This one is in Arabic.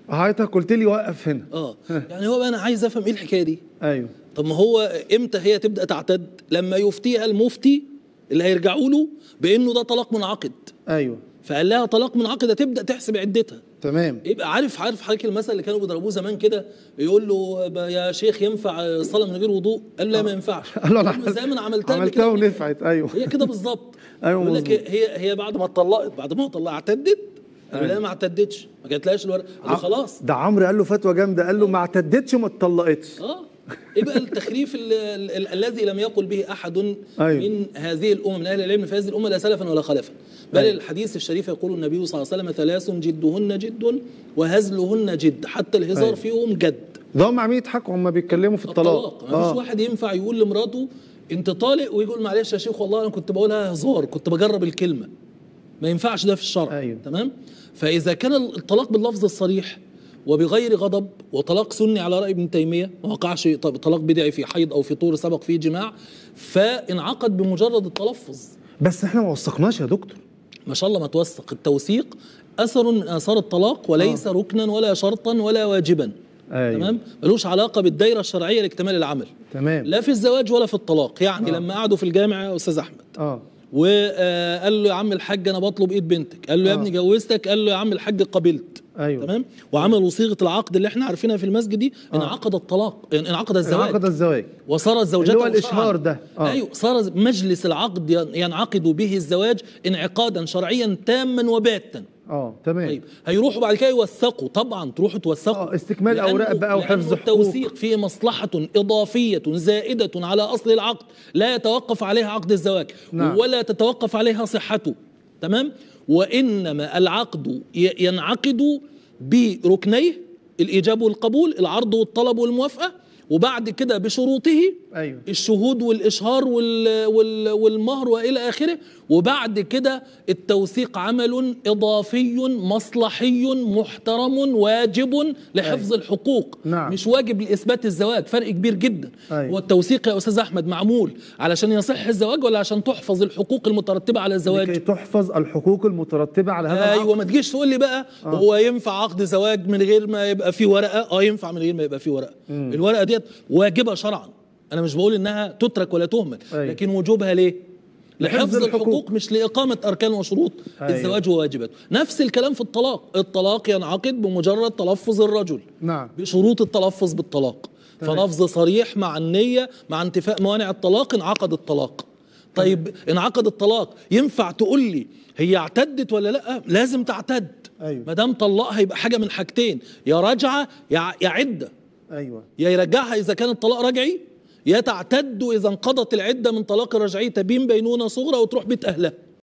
حضرتك قلت لي وقف هنا. يعني هو بقى انا عايز افهم ايه الحكايه دي. ايوه. طب ما هو امتى هي تبدا تعتد؟ لما يفتيها المفتي اللي هيرجعوا له بانه ده طلاق منعقد. ايوه. فقال لها طلاق منعقد، تبدا تحسب عدتها. تمام. يبقى عارف حضرتك المثل اللي كانوا بيضربوه زمان كده، يقول له يا شيخ ينفع الصلاه من غير وضوء؟ قال له لا ما ينفعش. قال له انا زي ما انا عملتها ونفعت. ايوه هي كده بالظبط. ايوه يقول لك هي بعد ما اتطلقت، اعتدت؟ قال له لا ما اعتدتش، ما جاتلهاش الورقه. قال له خلاص. ده عمرو قال له فتوى جامده، قال له ما اعتدتش وما اتطلقتش. ايه بقى التخريف الذي لم يقل به احد من هذه الامم من اهل العلم في هذه الامه لا سلفا ولا خلفا. بل الحديث الشريف يقول النبي صلى الله عليه وسلم: ثلاث جدهن جد وهزلهن جد، حتى الهزار فيهم جد. ده هم عمالين يضحكوا هم بيتكلموا في الطلاق. ما فيش واحد ينفع يقول لمراته انت طالق ويقول معلش يا شيخ والله انا كنت بقولها هزار، كنت بجرب الكلمه. ما ينفعش ده في الشرع. أيوه. تمام. فاذا كان الطلاق باللفظ الصريح وبغير غضب، وطلاق سني على رأي ابن تيمية، ما وقعش طلاق بدعي في حيض أو في طور سبق فيه جماع، فانعقد بمجرد التلفظ. بس احنا ما وثقناش يا دكتور. ما شاء الله ما توثق. التوثيق أثر من آثار الطلاق وليس ركنا ولا شرطا ولا واجبا. أيوه. تمام. ملوش علاقة بالدائرة الشرعية لاكتمال العمل. تمام. لا في الزواج ولا في الطلاق. يعني لما قعدوا في الجامع يا أستاذ أحمد وقال له يا عم الحاج أنا بطلب إيد بنتك، قال له يا ابني جوزتك، قال له يا عم الحاج قبلت. أيوه. تمام. وعملوا صيغه العقد اللي احنا عارفينها في المسجد دي. انعقد الطلاق، انعقد الزواج وصار الزوجات اللي هو الاشهار ده. ايوه، صار مجلس العقد ينعقد به الزواج انعقادا شرعيا تاما وباتا. تمام. طيب هيروحوا بعد كده يوثقوا، طبعا تروحوا توثقوا استكمال اوراق بقى وحفظ حقوق. التوثيق فيه مصلحه اضافيه زائده على اصل العقد لا يتوقف عليها عقد الزواج. نعم. ولا تتوقف عليها صحته. تمام. وإنما العقد ينعقد بركنيه: الإيجاب والقبول، العرض والطلب والموافقة، وبعد كده بشروطه. أيوه. الشهود والإشهار والمهر وإلى آخره. وبعد كده التوثيق عمل إضافي مصلحي محترم واجب لحفظ الحقوق. نعم. مش واجب لإثبات الزواج، فرق كبير جدا. هو التوثيق يا أستاذ أحمد معمول علشان يصح الزواج ولا عشان تحفظ الحقوق المترتبة على الزواج؟ لكي تحفظ الحقوق المترتبة على هذا العقد. أيوة. ما تجيش تقول لي بقى هو ينفع عقد زواج من غير ما يبقى فيه ورقة؟ ينفع من غير ما يبقى فيه ورقة. الورقة ديت واجبة شرعا. أنا مش بقول إنها تترك ولا تهمل. لكن وجوبها ليه؟ لحفظ الحقوق مش لإقامة أركان وشروط الزواج وواجباته. نفس الكلام في الطلاق. الطلاق ينعقد بمجرد تلفظ الرجل. نعم. بشروط التلفظ بالطلاق. فلفظ صريح مع النية مع انتفاء موانع الطلاق انعقد الطلاق. طيب انعقد الطلاق، ينفع تقول لي هي اعتدت ولا لا؟ لازم تعتد. أيوه. ما دام طلقها يبقى حاجة من حاجتين: يا رجعة يا عدة. أيوه. يا يرجعها إذا كان الطلاق رجعي، يا تعتد إذا انقضت العدة من طلاق الرجعي، تبين بينونة صغرى وتروح بيت أهلها.